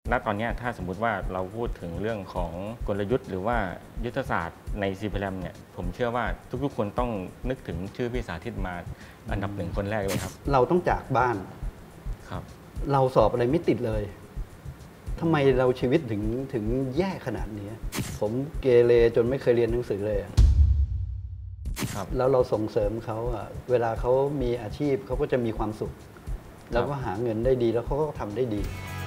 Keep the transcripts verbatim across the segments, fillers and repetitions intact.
ณตอนนี้ถ้าสมมุติว่าเราพูดถึงเรื่องของกลยุทธ์หรือว่ายุทธศาสตร์ใน ซี พี แรม เนี่ยผมเชื่อว่าทุกๆคนต้องนึกถึงชื่อพี่สาธิตมาอันดับหนึ่งคนแรกเลยครับเราต้องจากบ้านครับเราสอบอะไรไม่ติดเลยทำไมเราชีวิตถึงถึงแย่ขนาดนี้ผมเกเรจนไม่เคยเรียนหนังสือเลยแล้วเราส่งเสริมเขาอะเวลาเขามีอาชีพเขาก็จะมีความสุขแล้วก็หาเงินได้ดีแล้วเขาก็ทำได้ดี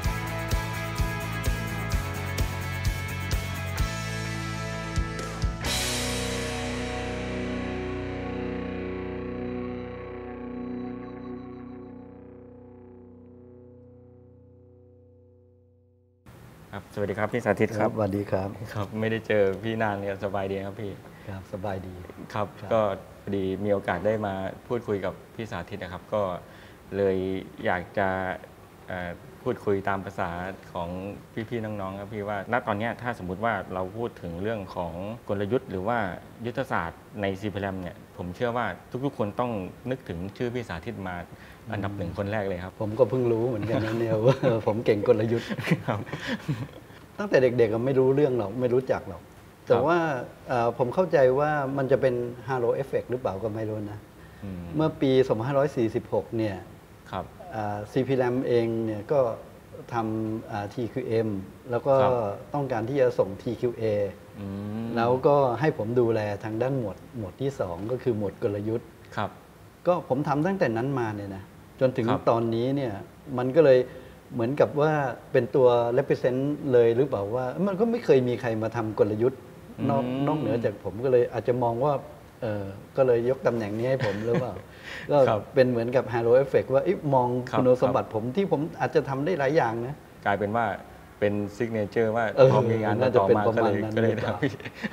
ครับสวัสดีครับพี่สาธิตครับสวัสดีครับครับไม่ได้เจอพี่นานเลยสบายดีครับพี่ครับสบายดีครับก็พอดีมีโอกาสได้มาพูดคุยกับพี่สาธิตนะครับก็เลยอยากจะพูดคุยตามภาษาของพี่ๆน้องๆครับพี่ว่าณตอนนี้ถ้าสมมุติว่าเราพูดถึงเรื่องของกลยุทธ์หรือว่ายุทธศาสตร์ใน ซี พี แรม เนี่ยผมเชื่อว่าทุกๆคนต้องนึกถึงชื่อพี่สาธิตมาอันดับหนึ่งคนแรกเลยครับผมก็เพิ่งรู้เหมือนกันนะเนี่ยว่าผมเก่งกลยุทธ์ตั้งแต่เด็กๆก็ไม่รู้เรื่องหรอกไม่รู้จักหรอกแต่ว่าผมเข้าใจว่ามันจะเป็นฮาโลเอฟเฟกต์หรือเปล่าก็ไม่รู้นะเมื่อปีสองพันห้าร้อยสี่สิบหกเนี่ย ซี พี แรม เองเนี่ยก็ทำ ที คิว เอ็ม แล้วก็ต้องการที่จะส่ง ที คิว เอ แล้วก็ให้ผมดูแลทางด้านหมวดหมวดที่สองก็คือหมวดกลยุทธ์ก็ผมทำตั้งแต่นั้นมาเนี่ยนะจนถึงตอนนี้เนี่ยมันก็เลยเหมือนกับว่าเป็นตัว represent เลยหรือเปล่าว่ามันก็ไม่เคยมีใครมาทำกลยุทธ์นอกนอกเหนือจากผมก็เลยอาจจะมองว่าเออก็เลยยกตำแหน่งนี้ให้ผมหรือเปล่าก็เป็นเหมือนกับ halo effect ว่ามองคุณสมบัติผมที่ผมอาจจะทำได้หลายอย่างนะกลายเป็นว่าเป็นซิกเนเจอร์ว่าพอมีงานต่อมาก็เลยก็เลยทำ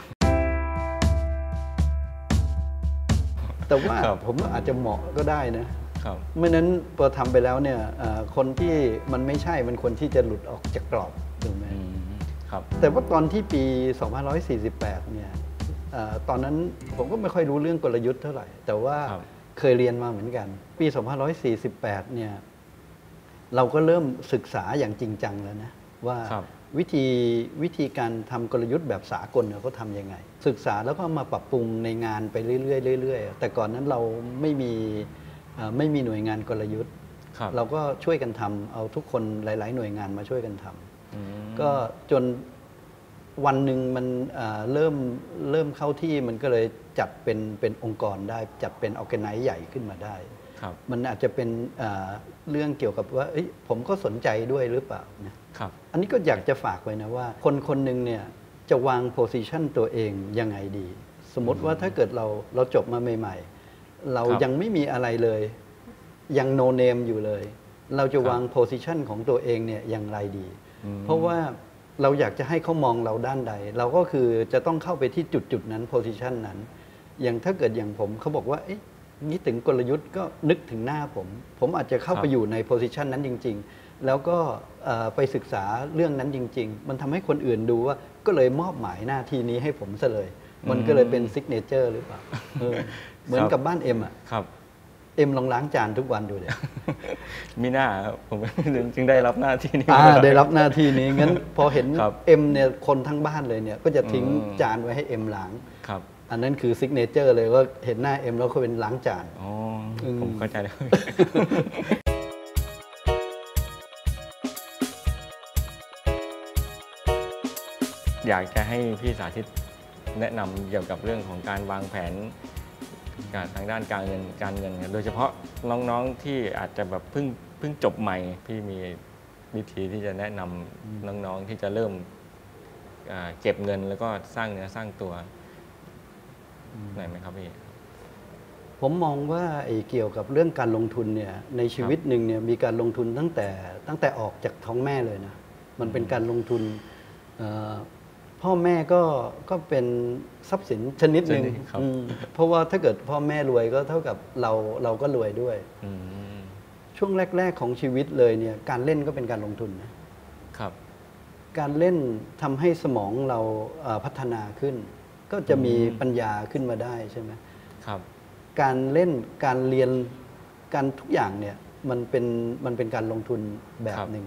แต่ว่าผมอาจจะเหมาะก็ได้นะเมื่อนั้นพอทำไปแล้วเนี่ยคนที่มันไม่ใช่มันคนที่จะหลุดออกจากกรอบถูกไหมแต่ว่าตอนที่ปีสองพันห้าร้อยสี่สิบแปดเนี่ยตอนนั้นผมก็ไม่ค่อยรู้เรื่องกลยุทธ์เท่าไหร่แต่ว่าเคยเรียนมาเหมือนกันปีสองพันห้าร้อยสี่สิบแปดเนี่ยเราก็เริ่มศึกษาอย่างจริงจังแล้วนะว่าวิธีวิธีการทำกลยุทธ์แบบสากลเขาทำยังไงศึกษาแล้วก็มาปรับปรุงในงานไปเรื่อยๆเรื่อยๆแต่ก่อนนั้นเราไม่มีไม่มีหน่วยงานกลยุทธ์เราก็ช่วยกันทำเอาทุกคนหลายๆหน่วยงานมาช่วยกันทำก็จนวันหนึ่งมันเริ่มเริ่มเข้าที่มันก็เลยจัดเป็นเป็นองค์กรได้จัดเป็นออร์แกไนซ์ใหญ่ขึ้นมาได้มันอาจจะเป็นเรื่องเกี่ยวกับว่าผมก็สนใจด้วยหรือเปล่านะอันนี้ก็อยากจะฝากไว้นะว่าคนคนหนึ่งเนี่ยจะวางโพสิชันตัวเองยังไงดีสมมติว่าถ้าเกิดเราเราจบมาใหม่ๆเรายังไม่มีอะไรเลยยังโนเนมอยู่เลยเราจะวางโพสิชันของตัวเองเนี่ยอย่างไรดีเพราะว่าเราอยากจะให้เขามองเราด้านใดเราก็คือจะต้องเข้าไปที่จุดจุดนั้นโพสิชันนั้นอย่างถ้าเกิดอย่างผมเขาบอกว่าเอ๊ะนี่ถึงกลยุทธ์ก็นึกถึงหน้าผมผมอาจจะเข้าไปอยู่ในโพสิชันนั้นจริงๆแล้วก็ไปศึกษาเรื่องนั้นจริงๆมันทำให้คนอื่นดูว่าก็เลยมอบหมายหน้าที่นี้ให้ผมซะเลยมันก็เลยเป็นซิกเนเจอร์หรือเปล่าเหมือนกับบ้านเอ็มอ่ะเอ็มลองล้างจานทุกวันดูเลยมีหน้าผมจึงได้รับหน้าที่นี้ได้รับหน้าที่นี้งั้นพอเห็นเอ็มเนี่ยคนทั้งบ้านเลยเนี่ยก็จะทิ้งจานไว้ให้เอ็มล้างอันนั้นคือซิกเนเจอร์เลยว่าเห็นหน้าเอ็มแล้วก็เป็นล้างจานอ๋อผมเข้าใจแล้วอยากจะให้พี่สาธิตแนะนำเกี่ยวกับเรื่องของการวางแผนการทางด้านการเงินการเงินโดยเฉพาะน้องๆที่อาจจะแบบเพิ่งเพิ่งจบใหม่พี่มีวิธีที่จะแนะนำน้องๆที่จะเริ่มเก็บเงินแล้วก็สร้างเนื้อสร้างตัวไหนไหมครับพี่ผมมองว่าไอ้เกี่ยวกับเรื่องการลงทุนเนี่ยในชีวิตหนึ่งเนี่ยมีการลงทุนตั้งแต่ตั้งแต่ออกจากท้องแม่เลยนะมันเป็นการลงทุนพ่อแม่ก็ก็เป็นทรัพย์สินชนิดหนึ่งเพราะว่าถ้าเกิดพ่อแม่รวยก็เท่ากับเราเราก็รวยด้วยช่วงแรกๆของชีวิตเลยเนี่ยการเล่นก็เป็นการลงทุนนะครับการเล่นทำให้สมองเราพัฒนาขึ้นก็จะมีปัญญาขึ้นมาได้ใช่ไหมครับการเล่นการเรียนการทุกอย่างเนี่ยมันเป็นมันเป็นการลงทุนแบบหนึ่ง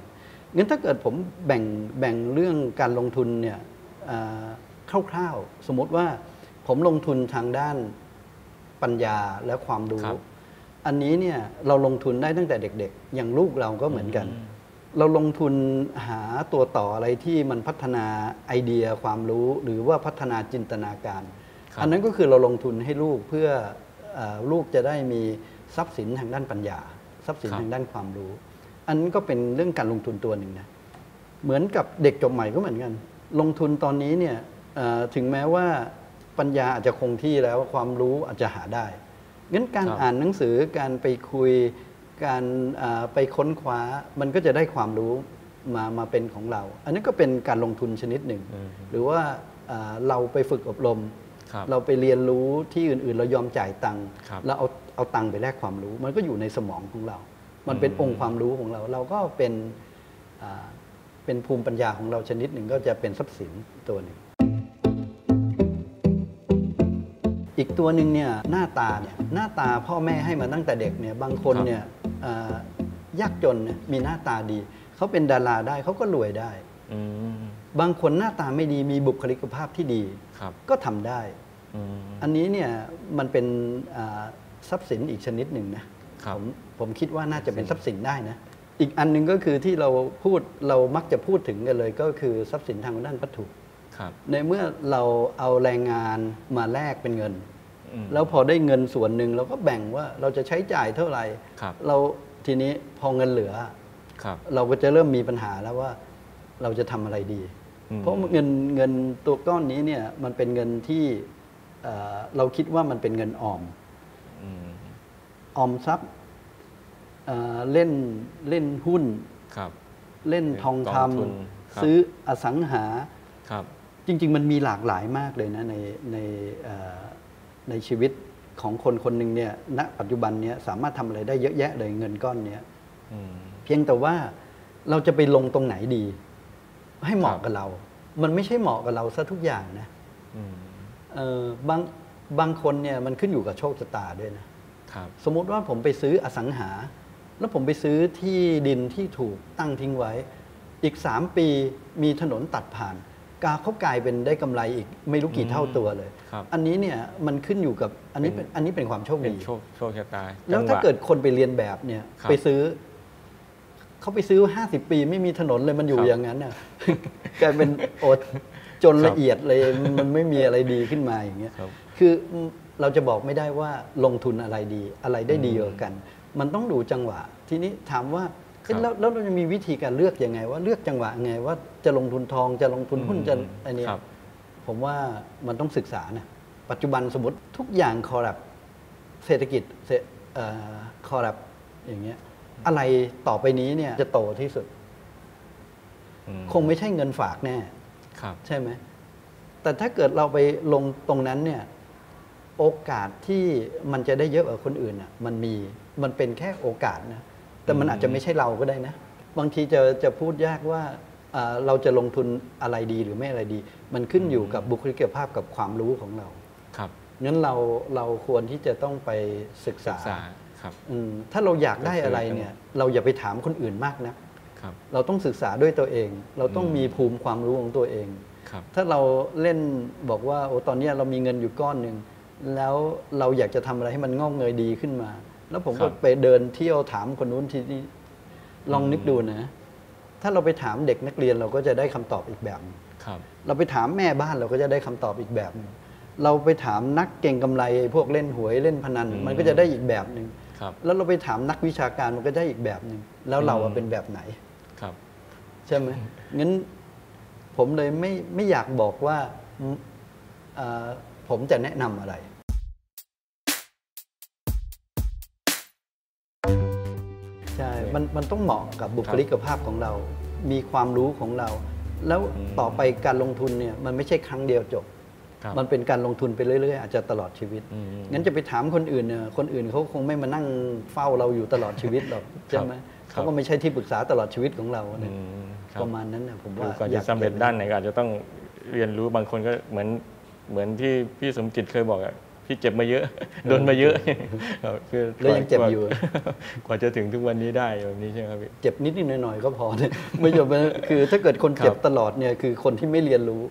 งั้นถ้าเกิดผมแบ่งแบ่งเรื่องการลงทุนเนี่ยคร่าวๆสมมติว่าผมลงทุนทางด้านปัญญาและความรู้อันนี้เนี่ยเราลงทุนได้ตั้งแต่เด็กๆอย่างลูกเราก็เหมือนกันเราลงทุนหาตัวต่ออะไรที่มันพัฒนาไอเดียความรู้หรือว่าพัฒนาจินตนาการอันนั้นก็คือเราลงทุนให้ลูกเพื่อลูกจะได้มีทรัพย์สินทางด้านปัญญาทรัพย์สินทางด้านความรู้อันนั้นก็เป็นเรื่องการลงทุนตัวหนึ่งนะเหมือนกับเด็กจบใหม่ก็เหมือนกันลงทุนตอนนี้เนี่ยถึงแม้ว่าปัญญาอาจจะคงที่แล้วความรู้อาจจะหาได้งั้นการอ่านหนังสือการไปคุยการไปค้นคว้ามันก็จะได้ความรู้มามาเป็นของเราอันนี้ก็เป็นการลงทุนชนิดหนึ่งหรือว่าเราไปฝึกอบรมเราไปเรียนรู้ที่อื่นๆเรายอมจ่ายตังค์เราเอาเอาตังค์ไปแลกความรู้มันก็อยู่ในสมองของเรามันเป็นองค์ความรู้ของเราเราก็เป็นเป็นภูมิปัญญาของเราชนิดหนึ่งก็จะเป็นทรัพย์สินตัวหนึ่งอีกตัวหนึ่งเนี่ยหน้าตาเนี่ยหน้าตาพ่อแม่ให้มาตั้งแต่เด็กเนี่ยบางคนเนี่ยยากจนมีหน้าตาดีเขาเป็นดาราได้เขาก็รวยได้บางคนหน้าตาไม่ดีมีบุคลิกภาพที่ดีก็ทำได้อันนี้เนี่ยมันเป็นทรัพย์สินอีกชนิดหนึ่งนะผมผมคิดว่าน่าจะเป็นทรัพย์สินได้นะอีกอันหนึ่งก็คือที่เราพูดเรามักจะพูดถึงกันเลยก็คือทรัพย์สินทางด้านวัตถุในเมื่อเราเอาแรงงานมาแลกเป็นเงินแล้วพอได้เงินส่วนหนึ่งเราก็แบ่งว่าเราจะใช้จ่ายเท่าไหร่เราทีนี้พอเงินเหลือเราก็จะเริ่มมีปัญหาแล้วว่าเราจะทำอะไรดีเพราะเงินเงินตัวก้อนนี้เนี่ยมันเป็นเงินที่เราคิดว่ามันเป็นเงินออมออมทรัพย์เล่นเล่นหุ้นเล่นทองคำซื้ออสังหาจริงๆมันมีหลากหลายมากเลยนะในในในชีวิตของคนคนหนึ่งเนี่ยณปัจจุบันเนี้ยสามารถทำอะไรได้เยอะแยะเลยเงินก้อนนี้เพียงแต่ว่าเราจะไปลงตรงไหนดีให้เหมาะกับเรามันไม่ใช่เหมาะกับเราซะทุกอย่างนะบางบางคนเนี่ยมันขึ้นอยู่กับโชคชะตาด้วยนะสมมุติว่าผมไปซื้ออสังหาแล้วผมไปซื้อที่ดินที่ถูกตั้งทิ้งไว้อีกสามปีมีถนนตัดผ่านกาเขากลายเป็นได้กำไรอีกไม่รู้กี่เท่าตัวเลยอันนี้เนี่ยมันขึ้นอยู่กับอันนี้เป็นอันนี้เป็นความโชคดีโชคโชคชะตาแล้วถ้าเกิดคนไปเรียนแบบเนี่ยไปซื้อเขาไปซื้อห้าสิบปีไม่มีถนนเลยมันอยู่อย่างนั้นน่ะกลายเป็นอดจนละเอียดเลยมันไม่มีอะไรดีขึ้นมาอย่างเงี้ยคือเราจะบอกไม่ได้ว่าลงทุนอะไรดีอะไรได้ดีกว่ากันมันต้องดูจังหวะทีนี้ถามว่าแล้วแล้วเราจะมีวิธีการเลือกยังไงว่าเลือกจังหวะไงว่าจะลงทุนทองจะลงทุนหุ้นจะอะไรเนี่ยผมว่ามันต้องศึกษานะปัจจุบันสมมติทุกอย่างคอร์รัปเศรษฐกิจคอร์รัปอย่างเงี้ยอะไรต่อไปนี้เนี่ยจะโตที่สุดคงไม่ใช่เงินฝากแน่ใช่ไหมแต่ถ้าเกิดเราไปลงตรงนั้นเนี่ยโอกาสที่มันจะได้เยอะกว่าคนอื่นอ่ะมันมีมันเป็นแค่โอกาสนะแต่มันอาจจะไม่ใช่เราก็ได้นะบางทีจะจะพูดยากว่าเราจะลงทุนอะไรดีหรือไม่อะไรดีมันขึ้นอยู่กับบุคลิกภาพกับความรู้ของเราครับงั้นเราเราควรที่จะต้องไปศึกษาครับถ้าเราอยากได้อะไรเนี่ยเราอย่าไปถามคนอื่นมากนะเราต้องศึกษาด้วยตัวเองเราต้องมีภูมิความรู้ของตัวเองถ้าเราเล่นบอกว่าโอ้ตอนนี้เรามีเงินอยู่ก้อนหนึ่งแล้วเราอยากจะทำอะไรให้มันงอกเงยดีขึ้นมาแล้วผมก็ไปเดินเที่ยวถามคนนู้นทีนี้ลองนึกดูนะถ้าเราไปถามเด็กนักเรียนเราก็จะได้คำตอบอีกแบบเราไปถามแม่บ้านเราก็จะได้คำตอบอีกแบบนึงเราไปถามนักเก่งกำไรพวกเล่นหวยเล่นพนันมันก็จะได้อีกแบบหนึ่งแล้วเราไปถามนักวิชาการมันก็ได้อีกแบบหนึ่งแล้วเราเป็นแบบไหนใช่ไหมงั้นผมเลยไม่ไม่อยากบอกว่าผมจะแนะนำอะไรใช่มันมันต้องเหมาะกับบุคลิกภาพของเรามีความรู้ของเราแล้วต่อไปการลงทุนเนี่ยมันไม่ใช่ครั้งเดียวจบมันเป็นการลงทุนไปเรื่อยๆอาจจะตลอดชีวิตงั้นจะไปถามคนอื่นเนี่ยคนอื่นเขาคงไม่มานั่งเฝ้าเราอยู่ตลอดชีวิตหรอกใช่ไหมเขาก็ไม่ใช่ที่ปรึกษาตลอดชีวิตของเราเนี่ยประมาณนั้นนะผมว่าก่อนจะสำเร็จด้านไหนก็อาจจะต้องเรียนรู้บางคนก็เหมือนเหมือนที่พี่สมจิตเคยบอกอะพี่พี่เจ็บมาเยอะโดนมาเยอะคือแล้วยังเจ็บอยู่กว่าจะถึงทุกวันนี้ได้แบบนี้ใช่ไหมครับพี่เจ็บนิดนิดหน่อยๆก็พอเนี่ยไม่จบคือถ้าเกิดคนเจ็บตลอดเนี่ยคือคนที่ไม่เรียนรู้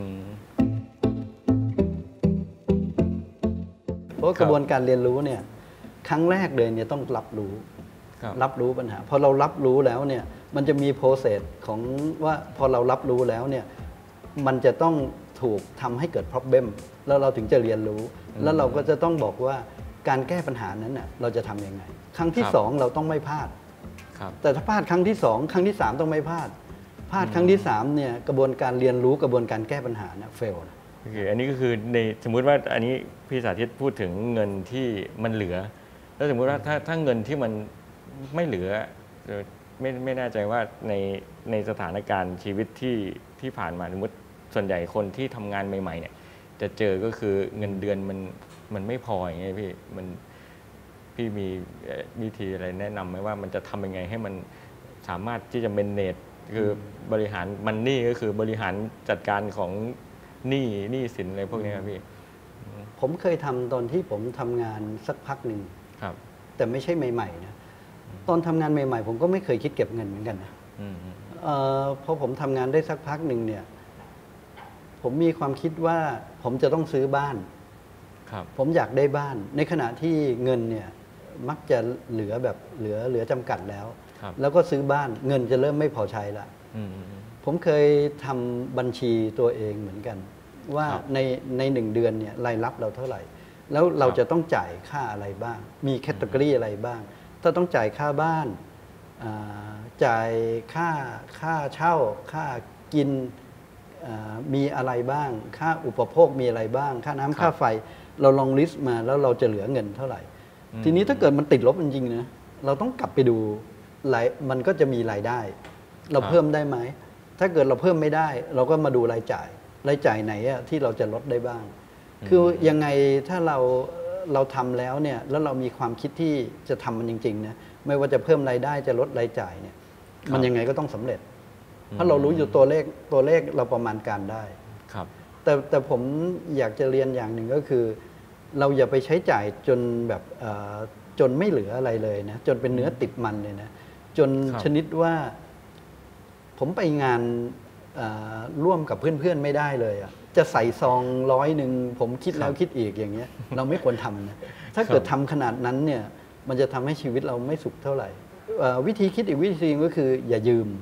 เพราะกระบวนการเรียนรู้เนี่ยครั้งแรกเลยเนี่ยต้องรับรู้รับรู้ปัญหาพอเรารับรู้แล้วเนี่ยมันจะมีโปรเซสของว่าพอเรารับรู้แล้วเนี่ยมันจะต้องถูกทำให้เกิด problem แล้วเราถึงจะเรียนรู้แล้วเราก็จะต้องบอกว่าการแก้ปัญหานั้นน่ะเราจะทำยังไงครั้งที่สองเราต้องไม่พลาดแต่ถ้าพลาดครั้งที่สองครั้งที่สามต้องไม่พลาดพลาดครั้งที่สามเนี่ยกระบวนการเรียนรู้กระบวนการแก้ปัญหาเนี่ย fail นะโอเคอันนี้ก็คือในสมมุติว่าอันนี้พี่สาธิตพูดถึงเงินที่มันเหลือแล้วสมมุติว่าถ้าถ้าเงินที่มันไม่เหลือไม่ไม่แน่ใจว่าในในสถานการณ์ชีวิตที่ที่ผ่านมาสมมติส่วนใหญ่คนที่ทำงานใหม่ๆเนี่ยจะเจอก็คือเงินเดือนมันมันไม่พออย่างเงี้ยพี่มันพี่มีวิธีอะไรแนะนำไหมว่ามันจะทำยังไงให้มันสามารถที่จะเมนเนจคือบริหารมันนี่ก็คือบริหารจัดการของหนี้หนี้สินอะไรพวกนี้ครับพี่ผมเคยทำตอนที่ผมทำงานสักพักหนึ่งครับแต่ไม่ใช่ใหม่ๆนะตอนทำงานใหม่ๆผมก็ไม่เคยคิดเก็บเงินเหมือนกันนะพอผมทำงานได้สักพักหนึ่งเนี่ยผมมีความคิดว่าผมจะต้องซื้อบ้านผมอยากได้บ้านในขณะที่เงินเนี่ยมักจะเหลือแบบเหลือเหลือจำกัดแล้วแล้วก็ซื้อบ้านเงินจะเริ่มไม่พอใช้ละผมเคยทำบัญชีตัวเองเหมือนกันว่าในในหนึ่งเดือนเนี่ยรายรับเราเท่าไหร่แล้วเราจะต้องจ่ายค่าอะไรบ้างมีแคตตากรีอะไรบ้างถ้าต้องจ่ายค่าบ้านจ่ายค่าค่าเช่าค่ากินมีอะไรบ้างค่าอุปโภคมีอะไรบ้างค่าน้ำค่าไฟเราลองลิสต์มาแล้วเราจะเหลือเงินเท่าไหร่ทีนี้ถ้าเกิดมันติดลบจริงๆนะเราต้องกลับไปดูรายมันก็จะมีรายได้เราเพิ่มได้ไหมถ้าเกิดเราเพิ่มไม่ได้เราก็มาดูรายจ่ายรายจ่ายไหนที่เราจะลดได้บ้างคือยังไงถ้าเราเราทำแล้วเนี่ยแล้วเรามีความคิดที่จะทำมันจริงๆนะไม่ว่าจะเพิ่มรายได้จะลดรายจ่ายเนี่ยมันยังไงก็ต้องสำเร็จเพราะเรารู้อยู่ตัวเลขตัวเลขเราประมาณการได้ครับแต่แต่ผมอยากจะเรียนอย่างหนึ่งก็คือเราอย่าไปใช้จ่ายจนแบบจนไม่เหลืออะไรเลยนะจนเป็นเนื้อติดมันเลยนะจนชนิดว่าผมไปงานร่วมกับเพื่อนๆไม่ได้เลยอ่ะจะใส่ซองร้อยหนึ่งผมคิดแล้วคิดอีกอย่างเงี้ยเราไม่ควรทำนะถ้าเกิดทำขนาดนั้นเนี่ยมันจะทำให้ชีวิตเราไม่สุขเท่าไหร่วิธีคิดอีกวิธีก็คืออย่ายืม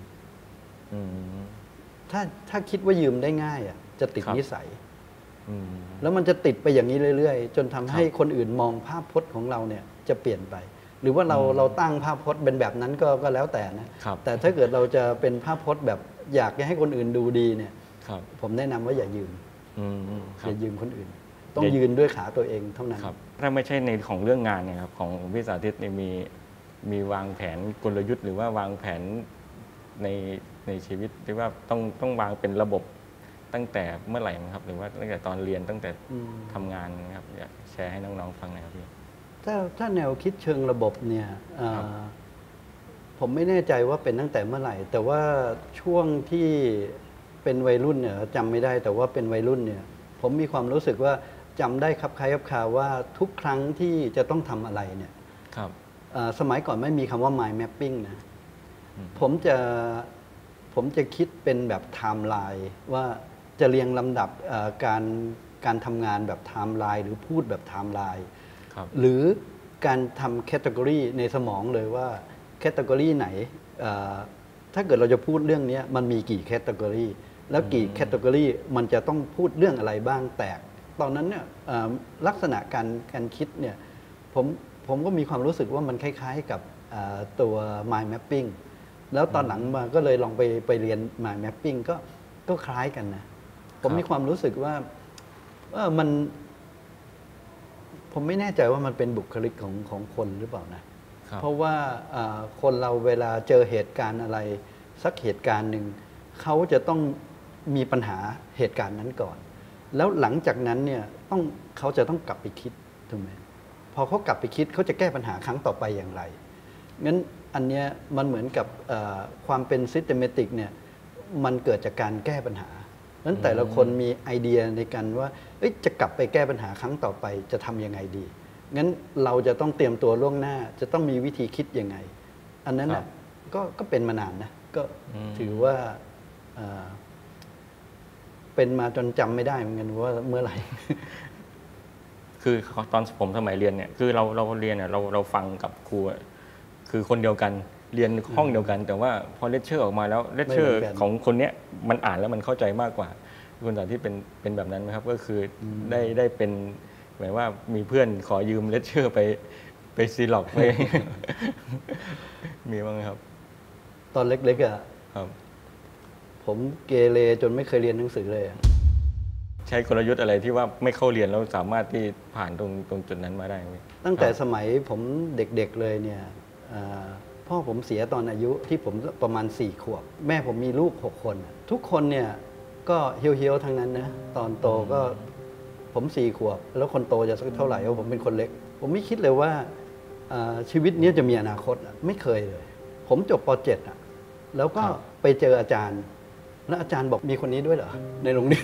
ถ้าถ้าคิดว่ายืมได้ง่ายอ่ะจะติดนิสัยแล้วมันจะติดไปอย่างนี้เรื่อยๆจนทำให้คนอื่นมองภาพพจน์ของเราเนี่ยจะเปลี่ยนไปหรือว่าเราเราตั้งภาพพจน์เป็นแบบนั้นก็ก็แล้วแต่นะแต่ถ้าเกิดเราจะเป็นภาพพจน์แบบอยากให้คนอื่นดูดีเนี่ยผมแนะนำว่าอย่ายืมอย่ายืมคนอื่นต้องยืนด้วยขาตัวเองเท่านั้นถ้าไม่ใช่ในของเรื่องงานเนี่ยครับของพี่สาธิตเนี่ยมีมีวางแผนกลยุทธ์หรือว่าวางแผนในในชีวิตที่ว่าต้องต้องวางเป็นระบบตั้งแต่เมื่อไหร่ครับหรือว่าตั้งแต่ตอนเรียนตั้งแต่ทำงานนะครับอยากแชร์ให้น้องๆฟังหน่อยครับพี่ถ้าถ้าแนวคิดเชิงระบบเนี่ยผมไม่แน่ใจว่าเป็นตั้งแต่เมื่อไหร่แต่ว่าช่วงที่เป็นวัยรุ่นเนี่ยจำไม่ได้แต่ว่าเป็นวัยรุ่นเนี่ยผมมีความรู้สึกว่าจำได้ครับคล้ายครับคาว่าทุกครั้งที่จะต้องทำอะไรเนี่ยสมัยก่อนไม่มีคำว่า mind mapping นะผมจะผมจะคิดเป็นแบบไทม์ไลน์ว่าจะเรียงลำดับการการทำงานแบบไทม์ไลน์หรือพูดแบบไทม์ไลน์หรือการทำแคตตากรีในสมองเลยว่าแคตตากรีไหนถ้าเกิดเราจะพูดเรื่องนี้มันมีกี่แคตตากรีแล้วกี่แคตตากรีมันจะต้องพูดเรื่องอะไรบ้างแตกตอนนั้นเนี่ยลักษณะการการคิดเนี่ยผมผมก็มีความรู้สึกว่ามันคล้ายๆกับตัว mind mapping แล้วตอนหลังมาก็เลยลองไปไปเรียน mind mapping ก็ก็คล้ายกันนะผมมีความรู้สึกว่าเออมันผมไม่แน่ใจว่ามันเป็นบุคลิกของของคนหรือเปล่านะเพราะว่าคนเราเวลาเจอเหตุการณ์อะไรสักเหตุการณ์หนึ่งเขาจะต้องมีปัญหาเหตุการณ์นั้นก่อนแล้วหลังจากนั้นเนี่ยต้องเขาจะต้องกลับไปคิดถูกไหมพอเขากลับไปคิดเขาจะแก้ปัญหาครั้งต่อไปอย่างไรงั้นอันเนี้ยมันเหมือนกับความเป็น systematic เนี่ยมันเกิดจากการแก้ปัญหานั้นแต่ละคนมีไอเดียในการว่าจะกลับไปแก้ปัญหาครั้งต่อไปจะทำยังไงดีงั้นเราจะต้องเตรียมตัวล่วงหน้าจะต้องมีวิธีคิดยังไงอันนั้นนะก็ก็เป็นมานานนะก็ถือว่าเป็นมาจนจำไม่ได้เหมือนกันว่าเมื่อไหร่คือตอนผมสมัยเรียนเนี่ยคือเราเราเรียนเนี่ยเราเราฟังกับครูคือคนเดียวกันเรียนห้องเดียวกัน แต่ว่าพอเลคเชอร์ออกมาแล้วเลคเชอร์ของคนเนี้ยมันอ่านแล้วมันเข้าใจมากกว่าคุณสาธิตเป็นเป็นแบบนั้นไหมครับก็คือได้ได้เป็นหมายว่ามีเพื่อนขอยืมเลคเชอร์ไปไปซีล็อกไป มีบ้างไหมครับตอนเล็กๆอ่ะผมเกเรจนไม่เคยเรียนหนังสือเลยใช้กลยุทธ์อะไรที่ว่าไม่เข้าเรียนแล้วสามารถที่ผ่านตรงตรงจุดนั้นมาได้ไหมตั้งแต่สมัยผมเด็กๆเลยเนี่ยพ่อผมเสียตอนอายุที่ผมประมาณสี่ขวบแม่ผมมีลูกหกคนทุกคนเนี่ยก็เฮี้ยวๆทั้งนั้นนะตอนโตก็ผมสี่ขวบแล้วคนโตจะสักเท่าไหร่เพราะผมเป็นคนเล็กผมไม่คิดเลยว่าชีวิตนี้จะมีอนาคตไม่เคยเลยผมจบป เจ็ด อ่ะแล้วก็ไปเจออาจารย์แล้วอาจารย์บอกมีคนนี้ด้วยเหรอในโรงเรียน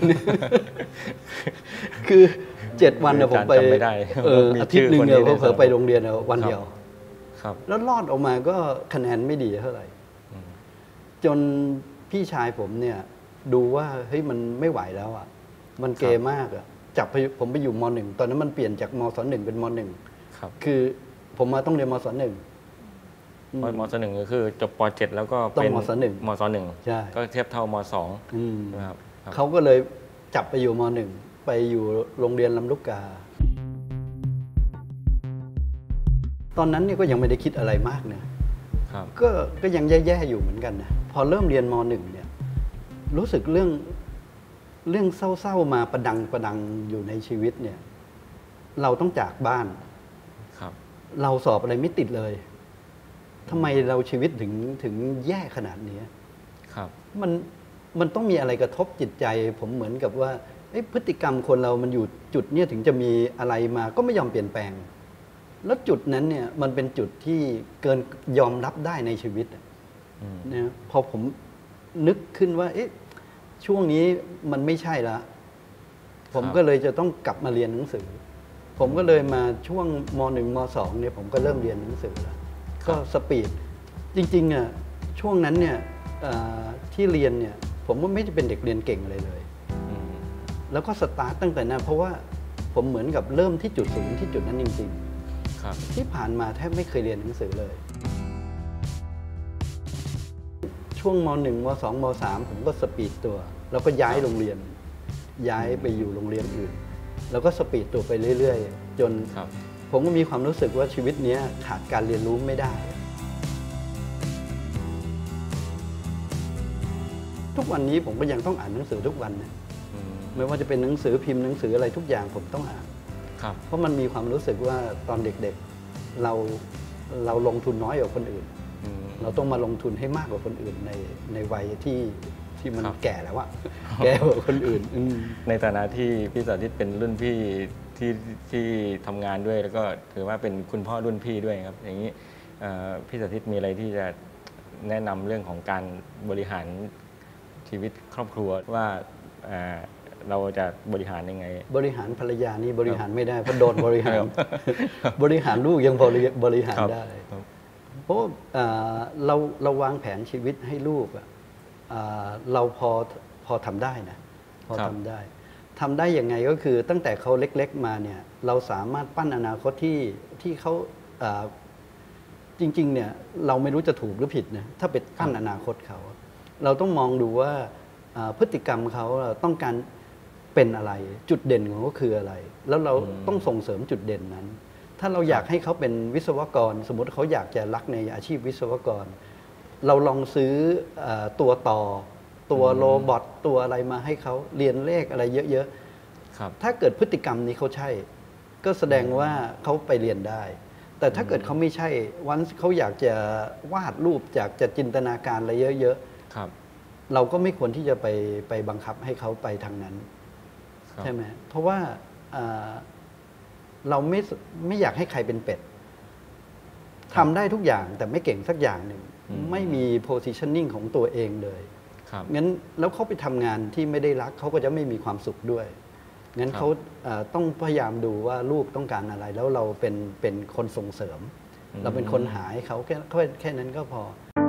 คือเจ็ดวันเนี่ยผมไปอาทิตย์หนึ่งเนี่ยผมเผลอไปโรงเรียนวันเดียวแล้วรอดออกมาก็คะแนนไม่ดีเท่าไหร่จนพี่ชายผมเนี่ยดูว่าเฮ้ยมันไม่ไหวแล้วอ่ะมันเกมากอ่ะจับผมไปอยู่ม.หนึ่งตอนนั้นมันเปลี่ยนจากม.ศ.หนึ่งเป็นม.หนึ่งคือผมมาต้องเรียนม.ศ.หนึ่งม.ศ.หนึ่งก็คือจบป.เจ็ดแล้วก็เป็นม.ศ.หนึ่งม.ศ.หนึ่งก็เทียบเท่าม.สองนะครับเขาก็เลยจับไปอยู่ม.หนึ่งไปอยู่โรงเรียนลำลูกกาตอนนั้นเนี่ยก็ยังไม่ได้คิดอะไรมากนะก็ก็ยังแย่ๆอยู่เหมือนกันนะพอเริ่มเรียนม.หนึ่งเนี่ยรู้สึกเรื่องเรื่องเศร้าๆมาประดังประดังอยู่ในชีวิตเนี่ยเราต้องจากบ้านเราสอบอะไรไม่ติดเลยทำไมเราชีวิตถึงถึงแย่ขนาดนี้ครับมันมันต้องมีอะไรกระทบจิตใจผมเหมือนกับว่าพฤติกรรมคนเรามันอยู่จุดเนี้ยถึงจะมีอะไรมาก็ไม่ยอมเปลี่ยนแปลงแล้วจุดนั้นเนี่ยมันเป็นจุดที่เกินยอมรับได้ในชีวิตนะพอผมนึกขึ้นว่าเอ๊ะช่วงนี้มันไม่ใช่ละผมก็เลยจะต้องกลับมาเรียนหนังสือผมก็เลยมาช่วงม.หนึ่ง ม.สอง เนี่ยผมก็เริ่มเรียนหนังสือแล้วก็สปีดจริงๆอ่ะช่วงนั้นเนี่ยที่เรียนเนี่ยผมว่าไม่ได้เป็นเด็กเรียนเก่งเลยเลยแล้วก็สตาร์ตตั้งแต่นั้นเพราะว่าผมเหมือนกับเริ่มที่จุดสูงที่จุดนั้นจริงๆที่ผ่านมาแทบไม่เคยเรียนหนังสือเลยช่วงม.หนึ่ง ม.สอง ม.สาม ผมก็สปีดตัวแล้วก็ย้ายโรงเรียนย้ายไปอยู่โรงเรียนอื่นแล้วก็สปีดตัวไปเรื่อยๆจนผมก็มีความรู้สึกว่าชีวิตนี้ขาดการเรียนรู้ไม่ได้ทุกวันนี้ผมก็ยังต้องอ่านหนังสือทุกวันนะไม่ว่าจะเป็นหนังสือพิมพ์หนังสืออะไรทุกอย่างผมต้องอ่านเพราะมันมีความรู้สึกว่าตอนเด็กๆเราเราลงทุนน้อยกว่าคนอื่นเราต้องมาลงทุนให้มากกว่าคนอื่นในในวัยที่ที่มันแก่แล้วอะแก่กว่าคนอื่นในฐานะที่พี่สาธิตเป็นรุ่นพี่ที่ที่ทำงานด้วยแล้วก็ถือว่าเป็นคุณพ่อรุ่นพี่ด้วยครับอย่างนี้พี่สาธิตมีอะไรที่จะแนะนำเรื่องของการบริหารชีวิตครอบครัวว่าเราจะบริหารยังไงบริหารภรรยานี่บริหารไม่ได้เพราะโดนบริหารบริหารลูกยังพอบริหารได้เพราะเราเราวางแผนชีวิตให้ลูกเราพอพอทำได้นะพอทำได้ทำได้ยังไงก็คือตั้งแต่เขาเล็กๆมาเนี่ยเราสามารถปั้นอนาคตที่ที่เขาจริงๆเนี่ยเราไม่รู้จะถูกหรือผิดนะถ้าเป็นปั้นอนาคตเขาเราต้องมองดูว่าพฤติกรรมเขาต้องการเป็นอะไรจุดเด่นของเขาคืออะไรแล้วเราต้องส่งเสริมจุดเด่นนั้น ถ้าเราอยากให้เขาเป็นวิศวกรสมมติเขาอยากจะรักในอาชีพวิศวกรเราลองซื้อตัวต่อตัวโรบอทตัวอะไรมาให้เขาเรียนเลขอะไรเยอะๆถ้าเกิดพฤติกรรมนี้เขาใช่ก็แสดงว่าเขาไปเรียนได้แต่ถ้าเกิดเขาไม่ใช่วันเขาอยากจะวาดรูปอยากจะจินตนาการอะไรเยอะๆเราก็ไม่ควรที่จะไปไปบังคับให้เขาไปทางนั้นใช่ไหมเพราะว่าเราไม่ไม่อยากให้ใครเป็นเป็ดทำได้ทุกอย่างแต่ไม่เก่งสักอย่างหนึ่งไม่มี positioning ของตัวเองเลยงั้นแล้วเขาไปทำงานที่ไม่ได้รักเขาก็จะไม่มีความสุขด้วยงั้นเขาต้องพยายามดูว่าลูกต้องการอะไรแล้วเราเป็นเป็นคนส่งเสริมเราเป็นคนหาให้เขาแค่แค่นั้นก็พอ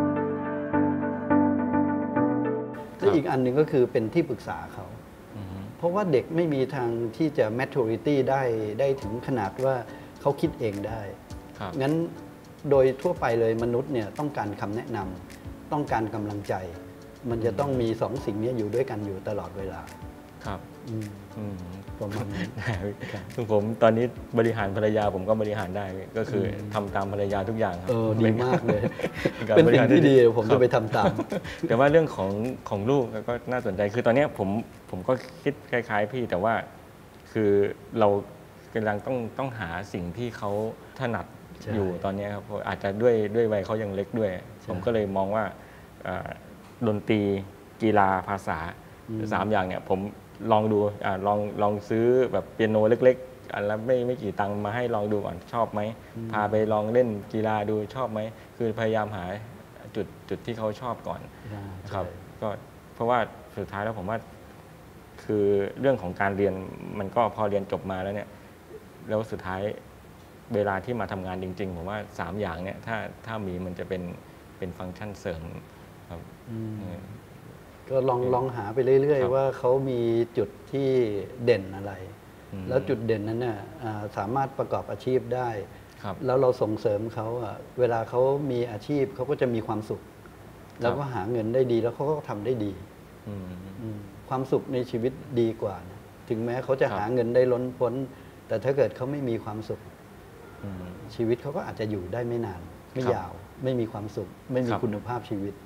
และอีกอันหนึ่งก็คือเป็นที่ปรึกษาเขาเพราะว่าเด็กไม่มีทางที่จะ maturity ได้ได้ถึงขนาดว่าเขาคิดเองได้งั้นโดยทั่วไปเลยมนุษย์เนี่ยต้องการคำแนะนำต้องการกำลังใจมันจะต้องมีสองสิ่งนี้อยู่ด้วยกันอยู่ตลอดเวลาครับประมาณนี้ซึ่งผมตอนนี้บริหารภรรยาผมก็บริหารได้ก็คือทำตามภรรยาทุกอย่างครับเออดีมากเลยเป็นสิ่งที่ดีผมจะไปทำตามแต่ว่าเรื่องของของลูกก็น่าสนใจคือตอนนี้ผมผมก็คิดคล้ายๆพี่แต่ว่าคือเรากำลังต้องต้องหาสิ่งที่เขาถนัดอยู่ตอนนี้ครับอาจจะด้วยด้วยวัยเขายังเล็กด้วยผมก็เลยมองว่าดนตรีกีฬาภาษาสามอย่างเนี่ยผมลองดูอลองลองซื้อแบบเปียโนเล็กๆอันละไม่ไม่กี่ตังค์มาให้ลองดูก่อนชอบไหมพาไปลองเล่นกีฬาดูชอบไหมคือพยายามหาจุดจุดที่เขาชอบก่อนครับก็เพราะว่าสุดท้ายแล้วผมว่าคือเรื่องของการเรียนมันก็พอเรียนจบมาแล้วเนี่ยแล้วสุดท้ายเวลาที่มาทำงานจริงๆผมว่าสามอย่างเนี่ยถ้าถ้ามีมันจะเป็นเป็นฟังก์ชันเสริมครับก็ลองลองหาไปเรื่อยๆว่าเขามีจุดที่เด่นอะไรแล้วจุดเด่นนั้นน่ะสามารถประกอบอาชีพได้แล้วเราส่งเสริมเขาเวลาเขามีอาชีพเขาก็จะมีความสุขแล้วก็หาเงินได้ดีแล้วเขาก็ทำได้ดีความสุขในชีวิตดีกว่านะถึงแม้เขาจะหาเงินได้ล้นพ้นแต่ถ้าเกิดเขาไม่มีความสุขชีวิตเขาก็อาจจะอยู่ได้ไม่นานไม่ยาวไม่มีความสุขไม่มีคุณภาพชีวิต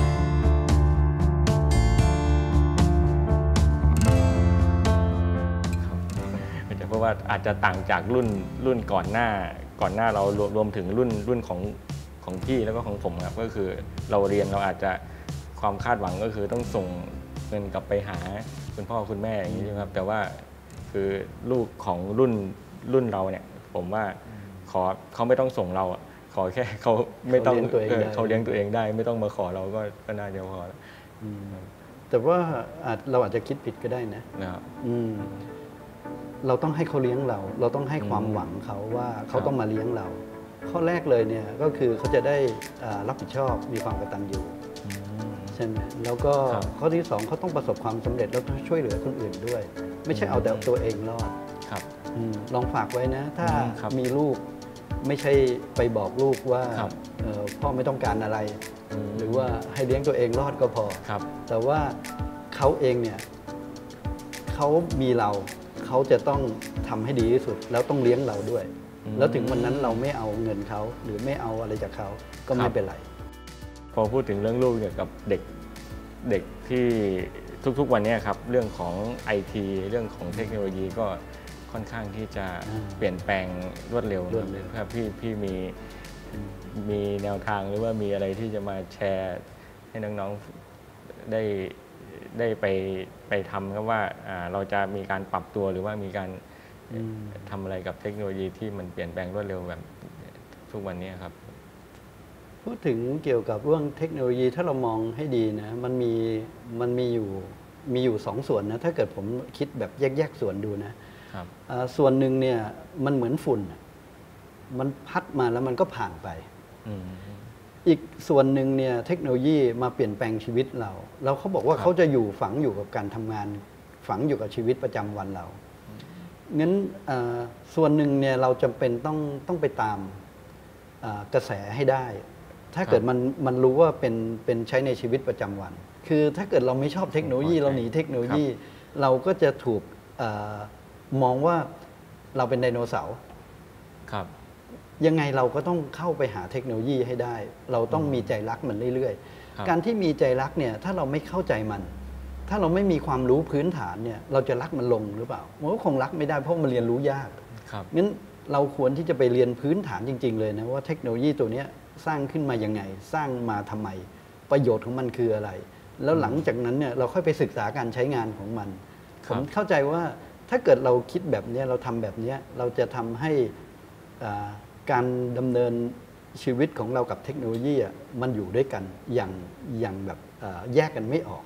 เพราะว่าอาจจะต่างจากรุ่นรุ่นก่อนหน้าก่อนหน้าเรารวมถึงรุ่นรุ่นของของพี่แล้วก็ของผมครับก็คือเราเรียนเราอาจจะความคาดหวังก็คือต้องส่งเงินกลับไปหาคุณพ่อคุณแม่อย่างนี้ใช่ไหมครับแต่ว่าคือลูกของรุ่นรุ่นเราเนี่ยผมว่าขอเขาไม่ต้องส่งเราขอแค่เขาไม่ต้องเขาเลี้ยงตัวเองได้ไม่ต้องมาขอเราก็ก็น่าจะพอแล้วแต่ว่าเราอาจจะคิดผิดก็ได้นะนะครับเราต้องให้เขาเลี้ยงเรา เราต้องให้ความหวังเขาว่าเขาต้องมาเลี้ยงเรา ข้อแรกเลยเนี่ยก็คือเขาจะได้รับผิดชอบมีความกตัญญูใช่ไหมแล้วก็ข้อที่สองเขาต้องประสบความสำเร็จแล้วต้องช่วยเหลือคนอื่นด้วยไม่ใช่เอาแต่ตัวเองรอดลองฝากไว้นะถ้ามีลูกไม่ใช่ไปบอกลูกว่าพ่อไม่ต้องการอะไรหรือว่าให้เลี้ยงตัวเองรอดก็พอแต่ว่าเขาเองเนี่ยเขามีเราเขาจะต้องทำให้ดีที่สุดแล้วต้องเลี้ยงเราด้วยแล้วถึงวันนั้นเราไม่เอาเงินเขาหรือไม่เอาอะไรจากเขาก็ไม่เป็นไรพอพูดถึงเรื่องลูกเนี่ยกับเด็กเด็กที่ทุกๆวันนี้ครับเรื่องของ ไอ ที เรื่องของเทคโนโลยีก็ค่อนข้างที่จะเปลี่ยนแปลงรวดเร็วครับพี่พี่มีมีแนวทางหรือว่ามีอะไรที่จะมาแชร์ให้น้องๆได้ได้ไปไปทำครับว่าเราจะมีการปรับตัวหรือว่ามีการทำอะไรกับเทคโนโลยีที่มันเปลี่ยนแปลงรวดเร็วแบบทุกวันนี้ครับพูดถึงเกี่ยวกับเรื่องเทคโนโลยีถ้าเรามองให้ดีนะมันมีมันมีอยู่มีอยู่สองส่วนนะถ้าเกิดผมคิดแบบแยกๆส่วนดูนะส่วนหนึ่งเนี่ยมันเหมือนฝุ่นมันพัดมาแล้วมันก็ผ่านไปอีกส่วนหนึ่งเนี่ยเทคโนโลยีมาเปลี่ยนแปลงชีวิตเราแล้วเขาบอกว่าเขาจะอยู่ฝังอยู่กับการทำงานฝังอยู่กับชีวิตประจำวันเรางั้นส่วนหนึ่งเนี่ยเราจำเป็นต้องต้องไปตามกระแสให้ได้ถ้าเกิดมันมันรู้ว่าเป็นเป็นใช้ในชีวิตประจำวันคือถ้าเกิดเราไม่ชอบเทคโนโลยีเราหนีเทคโนโลยีเราก็จะถูกมองว่าเราเป็นไดโนเสาร์ยังไงเราก็ต้องเข้าไปหาเทคโนโลยีให้ได้เราต้องมีใจรักมันเรื่อยๆการที่มีใจรักเนี่ยถ้าเราไม่เข้าใจมันถ้าเราไม่มีความรู้พื้นฐานเนี่ยเราจะรักมันลงหรือเปล่ามันก็คงรักไม่ได้เพราะมันเรียนรู้ยากงั้นเราควรที่จะไปเรียนพื้นฐานจริงๆเลยนะว่าเทคโนโลยีตัวนี้สร้างขึ้นมายังไงสร้างมาทำไมประโยชน์ของมันคืออะไรแล้วหลังจากนั้นเนี่ยเราค่อยไปศึกษาการใช้งานของมันผมเข้าใจว่าถ้าเกิดเราคิดแบบนี้เราทำแบบนี้เราจะทำให้การดำเนินชีวิตของเรากับเทคโนโลยีมันอยู่ด้วยกันอย่างอย่างแบบแยกกันไม่ออก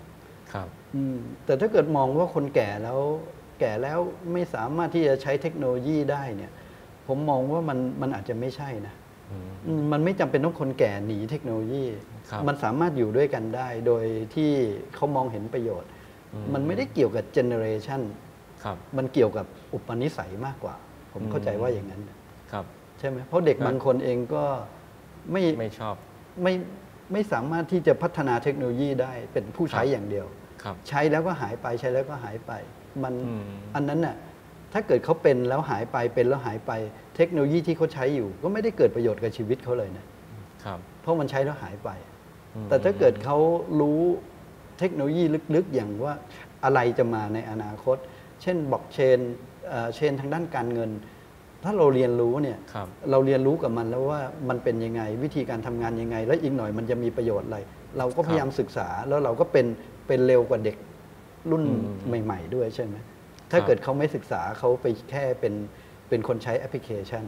ครับแต่ถ้าเกิดมองว่าคนแก่แล้วแก่แล้วไม่สามารถที่จะใช้เทคโนโลยีได้เนี่ยผมมองว่ามันมันอาจจะไม่ใช่นะมันไม่จำเป็นต้องคนแก่หนีเทคโนโลยีมันสามารถอยู่ด้วยกันได้โดยที่เขามองเห็นประโยชน์มันไม่ได้เกี่ยวกับเจเนอเรชันมันเกี่ยวกับอุปนิสัยมากกว่าผมเข้าใจว่าอย่างนั้นใช่ไหมเพราะเด็กบางคนเองก็ไม่ไม่ชอบไม่ไม่สามารถที่จะพัฒนาเทคโนโลยีได้เป็นผู้ใช้อย่างเดียวใช้แล้วก็หายไปใช้แล้วก็หายไปมันอันนั้นน่ะถ้าเกิดเขาเป็นแล้วหายไปเป็นแล้วหายไปเทคโนโลยีที่เขาใช้อยู่ก็ไม่ได้เกิดประโยชน์กับชีวิตเขาเลยนะครับเพราะมันใช้แล้วหายไปแต่ถ้าเกิดเขารู้เทคโนโลยีลึกๆอย่างว่าอะไรจะมาในอนาคตเช่นบล็อกเชนเชนทางด้านการเงินถ้าเราเรียนรู้เนี่ยเราเรียนรู้กับมันแล้วว่ามันเป็นยังไงวิธีการทำงานยังไงแล้วอีกหน่อยมันจะมีประโยชน์อะไรเราก็พยายามศึกษาแล้วเราก็เป็นเป็นเร็วกว่าเด็กรุ่นใหม่ๆด้วยใช่ไหมถ้าเกิดเขาไม่ศึกษาเขาไปแค่เป็นเป็นคนใช้แอปพลิเคชัน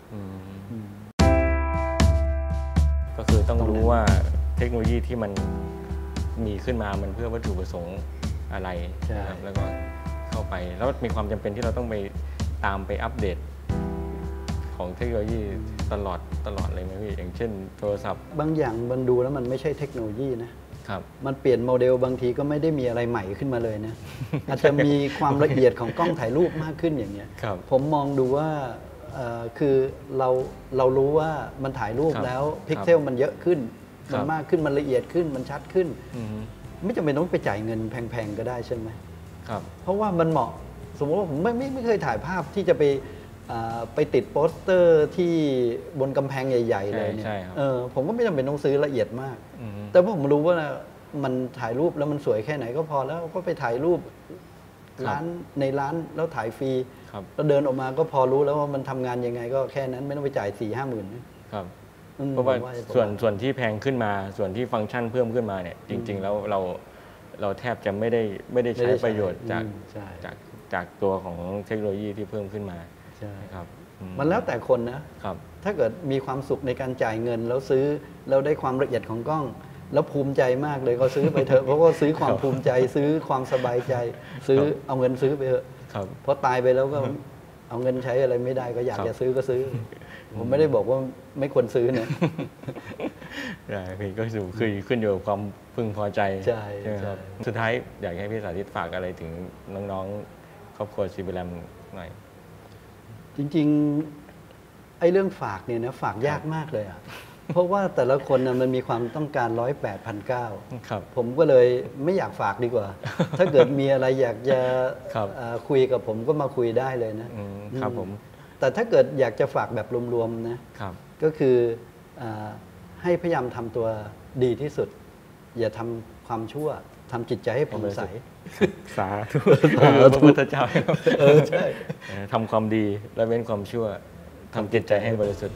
ก็คือต้องรู้ว่าเทคโนโลยีที่มันมีขึ้นมามันเพื่อวัตถุประสงค์อะไรนะครับแล้วก็เข้าไปแล้วมีความจำเป็นที่เราต้องไปตามไปอัปเดตของเทคโนโลยีตลอดตลอดเลยไหมพี่อย่างเช่นโทรศัพท์บางอย่างมันดูแล้วมันไม่ใช่เทคโนโลยีนะครับมันเปลี่ยนโมเดลบางทีก็ไม่ได้มีอะไรใหม่ขึ้นมาเลยนะ อาจจะมีความละเอียดของกล้องถ่ายรูปมากขึ้นอย่างเงี้ยผมมองดูว่าคือเราเรารู้ว่ามันถ่ายรูปแล้วพิกเซลมันเยอะขึ้นมันมากขึ้นมันละเอียดขึ้นมันชัดขึ้นไม่จำเป็นต้องไปจ่ายเงินแพงๆก็ได้ใช่ไหมครับเพราะว่ามันเหมาะสมมติว่าผมไม่ไม่ไม่เคยถ่ายภาพที่จะไปไปติดโปสเตอร์ที่บนกำแพงใหญ่ๆเลยเนี่ยผมก็ไม่จำเป็นต้องซื้อละเอียดมากแต่พอผมรู้ว่ามันถ่ายรูปแล้วมันสวยแค่ไหนก็พอแล้วก็ไปถ่ายรูปร้านในร้านแล้วถ่ายฟรีแล้วเดินออกมาก็พอรู้แล้วว่ามันทำงานยังไงก็แค่นั้นไม่ต้องไปจ่ายสี่ห้าหมื่นครับเพราะว่าส่วนส่วนที่แพงขึ้นมาส่วนที่ฟังก์ชันเพิ่มขึ้นมาเนี่ยจริงๆแล้วเราเราแทบจะไม่ได้ไม่ได้ใช้ประโยชน์จากจากจากตัวของเทคโนโลยีที่เพิ่มขึ้นมาใช่ครับมันแล้วแต่คนนะครับถ้าเกิดมีความสุขในการจ่ายเงินแล้วซื้อแล้วได้ความละเอียดของกล้องแล้วภูมิใจมากเลยก็ซื้อไปเถอะเพราะว่าซื้อความภูมิใจซื้อความสบายใจซื้อเอาเงินซื้อไปเถอะเพราะตายไปแล้วก็เอาเงินใช้อะไรไม่ได้ก็อยากจะซื้อก็ซื้อผมไม่ได้บอกว่าไม่ควรซื้อนะได้พี่ก็คือคือขึ้นอยู่กับความพึงพอใจใช่ไหมครับสุดท้ายอยากให้พี่สาธิตฝากอะไรถึงน้องๆครอบครัวซีบีแรมหน่อยจริงๆไอ้เรื่องฝากเนี่ยนะฝากยากมากเลยอ่ะเพราะว่าแต่ละคนนะมันมีความต้องการร้อยแปดพันเก้าผมก็เลยไม่อยากฝากดีกว่าถ้าเกิดมีอะไรอยากจะคุยกับผมก็มาคุยได้เลยนะครับผมแต่ถ้าเกิดอยากจะฝากแบบรวมๆนะก็คือให้พยายามทำตัวดีที่สุดอย่าทำความชั่วทำจิตใจให้ผ่องใสสาธุพระพุทธเจ้าเออใช่ทำความดีและเว้นความชั่วทำจิตใจให้บริสุทธิ์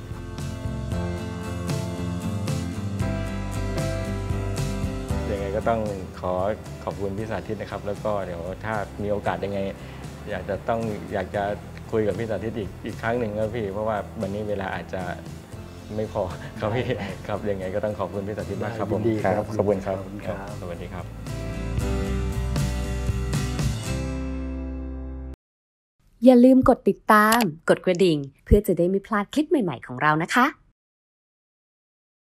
ยังไงก็ต้องขอขอบคุณพี่สาธิตนะครับแล้วก็เดี๋ยวถ้ามีโอกาสยังไงอยากจะต้องอยากจะคุยกับพี่สาธิตอีกอีกครั้งหนึ่งครับพี่เพราะว่าวันนี้เวลาอาจจะไม่พอครับพี่ครับยังไงก็ต้องขอบคุณพี่สาธิตมากครับผมครับขอบคุณครับสวัสดีครับอย่าลืมกดติดตามกดกระดิ่งเพื่อจะได้ไม่พลาดคลิปใหม่ๆของเรานะคะ